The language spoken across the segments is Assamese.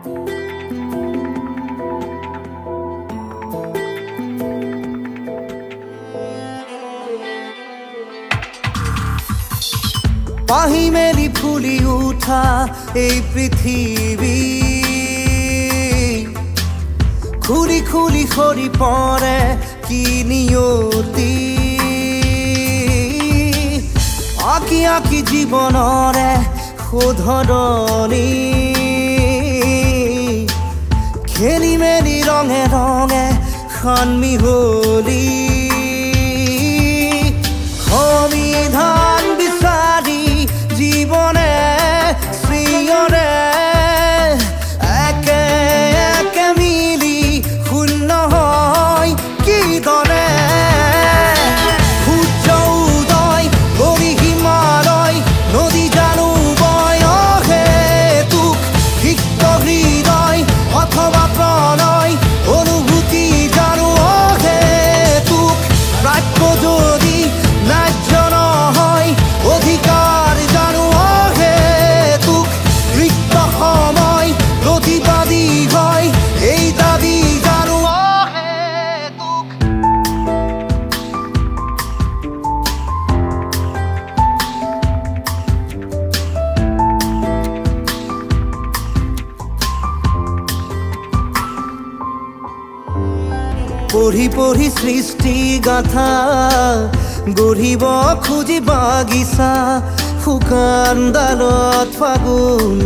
পাহি মেলি ফুলি উঠা এই পৃথিৱী খুলি খুলি সৰি পৰে কি নিয়তি আঁকি আঁকি জীৱনৰে শোধৰণি খেলি মেলি ৰঙে ৰঙে সন্মিহলি সমিধান বিচাৰি জীৱনে শ্ৰীয়ৰে একে একে মিলি শূন্য হয় কি দৰে সূৰ্য উদয় কৰি হিমালয় নদী জানো বয় হেতুক সিক্ত হৃদয় অথবা প্ৰণয় অনুভূতি জানো হেতুক প্ৰাপ্য যদি ন্যায্য নহয় অধিকাৰ জানো হেতুক ৰিক্ত সময় প্ৰতিবাদী হয় এই দাবী জানো হেতুক পঢ়ি পঢ়ি সৃষ্টি গাথা গঢ়িব খুজি বাগিচা শুকান ডালত ফাগুন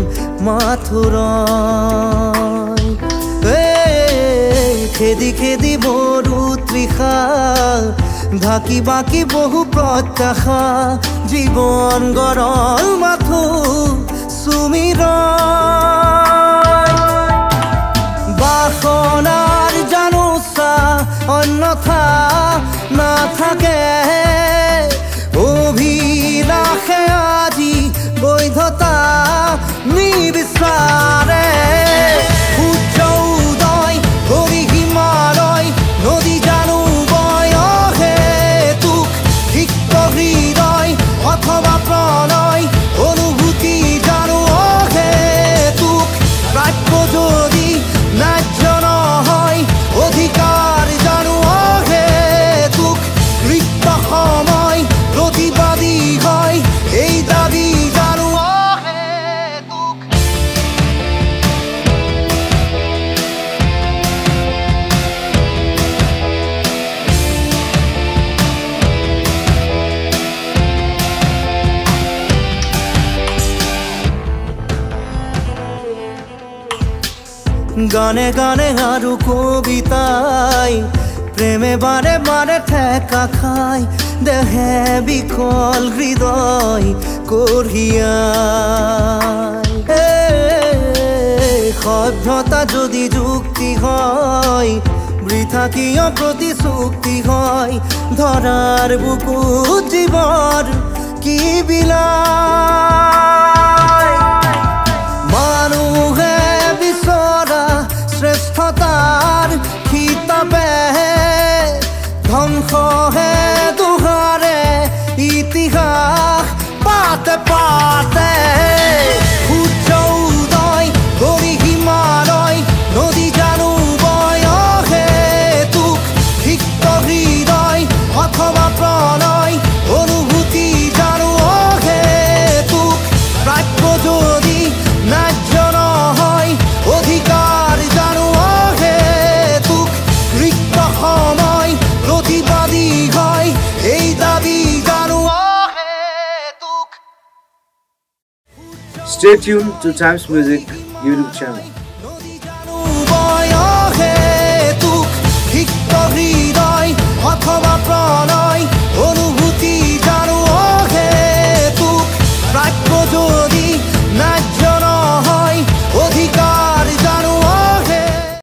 মাথোৰয় খেদি খেদি মৰু তৃষা ঢাকি বাকি বহু প্ৰত্যাশা জীৱন গৰল মাথো সুমিৰ বাসনাৰ জানোচা অন্যথা নাথাকে অভিলাষে আজি বৈধতা নিবিচাৰে সূৰ্য উদয় কৰি হিমালয় নদী জানো বয় হেতুক সিক্ত হৃদয় অথবা প্ৰণয় অনুভূতি জানো হেতুক প্ৰাপ্য যদি ন্যায্য নহয় অধিকাৰ জানো হেতুক ৰিক্ত সময় প্ৰতিবাদী হয় এই দাবী জানো হেতুক গানে গানে আৰু কবিতাই প্ৰেমে বাৰে বাৰে ঠেকা খাই দেহে বিকল হৃদয় কঢ়িয়াই সভ্যতা যদি যুক্তি হয় বৃথা কিয় প্ৰতিশ্ৰুতি হয় ধৰাৰ বুকুত জীৱৰ কি বিলাই মানুহে বিচৰা শ্ৰেষ্ঠতাৰ খিতাপে ধ্বংসহে দুহাৰে ইতিহাস পাতে পাতে সূৰ্য উদয় কৰি হিমালয় নদী জানো বয় হেতুক সিক্ত হৃদয় অথবা প্ৰণয় অনুভূতি জানো হেতুক প্ৰাপ্য যদি ন্যায্য নহয় অধিকাৰ জানো হেতুক ৰিক্ত সময় প্ৰতিবাদী হয় এই দাবী জানো Hetuk Stay tuned to Times Music YouTube channel. নদী জানো বয়